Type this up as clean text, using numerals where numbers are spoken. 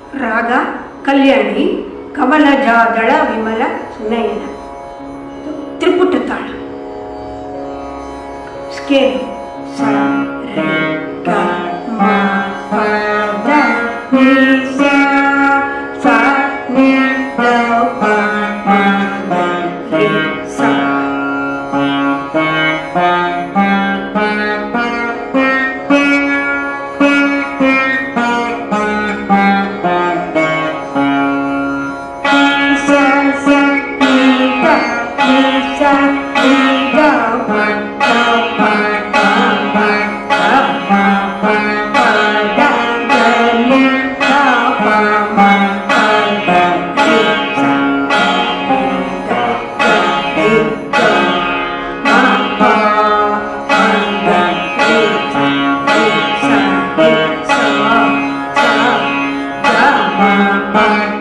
ರಾಗ ಕಲ್ಯಾಣಿ, ಕಮಲಜಾದಳ ವಿಮಲ ಸುನಯನ. ತ್ರಿಪುಟ ತಾಳ. ಸ್ಕೇಲ್ ಸ ರೆ ಗ ಮ ಪ ದ ನಿ ಸ ಸ ನಿ ದ ಪ ಮ ಗ ರಿ ಸ. Bye.